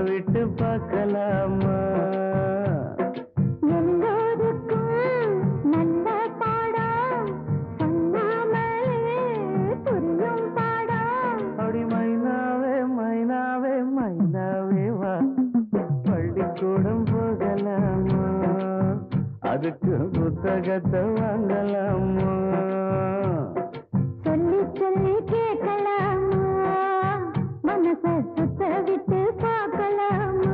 விட்டு பார்க்கலாமா? எல்லோருக்கும் நல்ல பாடம் சொன்னாமலே புரியும் பாடம். அப்படி மைனாவே மைனாவே மைனாவே வா, பள்ளிக்கூடம் போகலாமா? அதுக்கு புத்தகத்தை வாங்கலாமா? சொல்லி சொல்லி கேட்கலாமா? மனசை சுத்த விட்டு பார்க்கலாமா?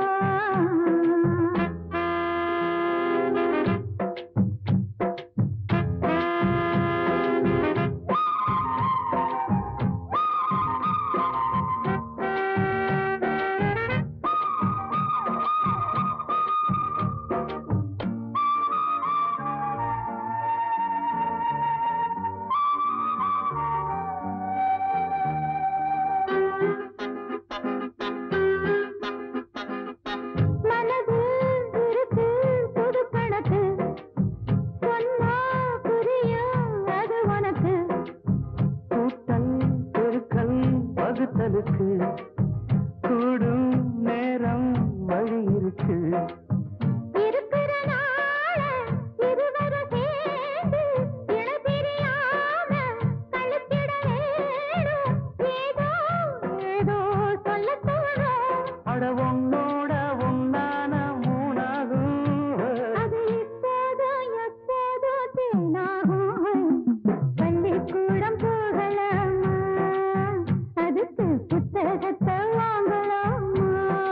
கூடும் நேரம் வழி இருக்கு. இருக்கிற நாள இருவர சேர்ந்து இளபிரியாம கழித்திட வேணும். ஏதோ ஏதோ சொல்ல தோணும். அட உன்னோட உன்னான மூணாகும். அது இப்போதோ எப்போதோ தேனாகும். பள்ளிக்கூடம் போகலாமா? அதுக்கு புத்தகத்தை வாங்கலாமா?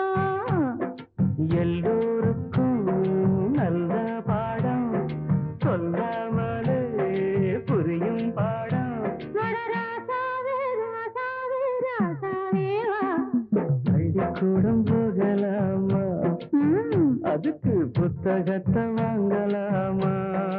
எல்லோருக்கும் நல்ல பாடம் சொல்லாமலே புரியும் பாடம். ராசாவே ராசாவே ராசாவே வா. பள்ளிக்கூடம் போகலாமா? அதுக்கு புத்தகத்தை வாங்கலாமா?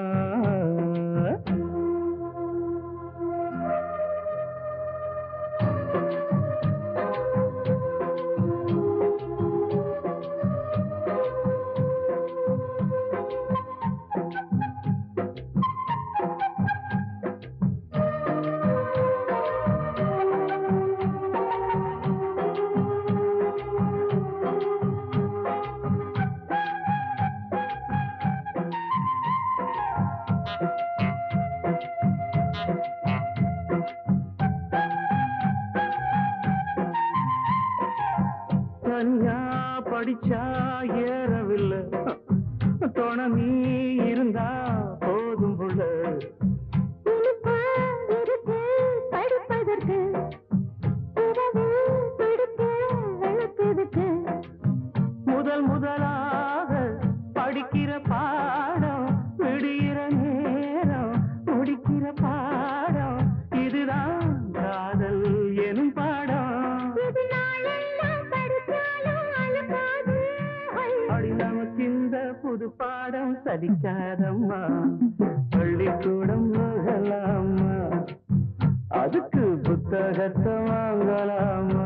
தனியா படிச்சா ஏறவில்லை, துணை நீ இருந்தா போதும் புள்ள. இனிப்பா இருக்கு படிப்பதற்கு, இரவு பிடிக்க வெளுப்பதற்கு. முதல் முதலாக படிக்கிற பாடம் விடுகிற நேரம் முடிக்கிற பாடம். இதுதான் காதல் எனும் பாடம். இது நாளெல்லாம் படிச்சாலும் அழுக்காது. அடி நமக்கு இந்த புது பாடம் சலிக்காதம்மா. பள்ளிக்கூடம் போகலாமா? அதுக்கு புத்தகத்தை வாங்கலாமா?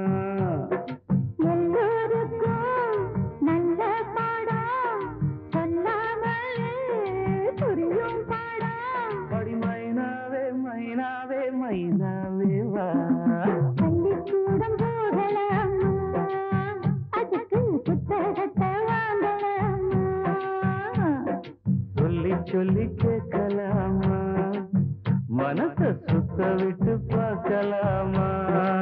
எல்லோருக்கும் நல்ல பாடம் சொல்லாமலே புரியும் பாடம். அடி மைனாவே மைனாவே மைனாவே வா, பள்ளிக்கூடம் போகலாமா? அதுக்கு புத்தகத்தை வாங்கலாமா? சொல்லி சொல்லி கேட்கலாமா? மனசை சுத்த விட்டு பார்க்கலாமா?